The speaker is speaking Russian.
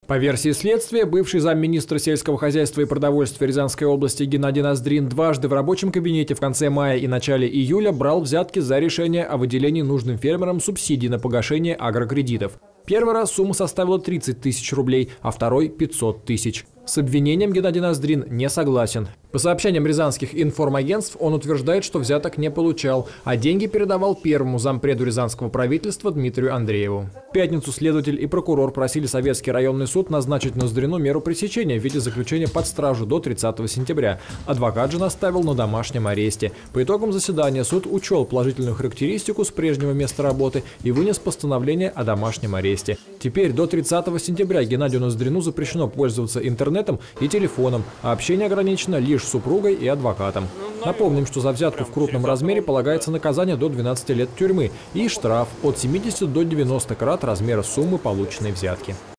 По версии следствия, бывший замминистра сельского хозяйства и продовольствия Рязанской области Геннадий Ноздрин дважды в рабочем кабинете в конце мая и начале июля брал взятки за решение о выделении нужным фермерам субсидий на погашение агрокредитов. Первый раз сумма составила 30 тысяч рублей, а второй – 500 тысяч. С обвинением Геннадий Ноздрин не согласен. По сообщениям рязанских информагентств, он утверждает, что взяток не получал, а деньги передавал первому зампреду рязанского правительства Дмитрию Андрееву. В пятницу следователь и прокурор просили Советский районный суд назначить Ноздрину меру пресечения в виде заключения под стражу до 30 сентября. Адвокат же наставил на домашнем аресте. По итогам заседания суд учел положительную характеристику с прежнего места работы и вынес постановление о домашнем аресте. Теперь до 30 сентября Геннадию Ноздрину запрещено пользоваться интернетом и телефоном, а общение ограничено лишь с супругой и адвокатом. Напомним, что за взятку в крупном размере полагается наказание до 12 лет тюрьмы и штраф от 70 до 90 крат размера суммы полученной взятки.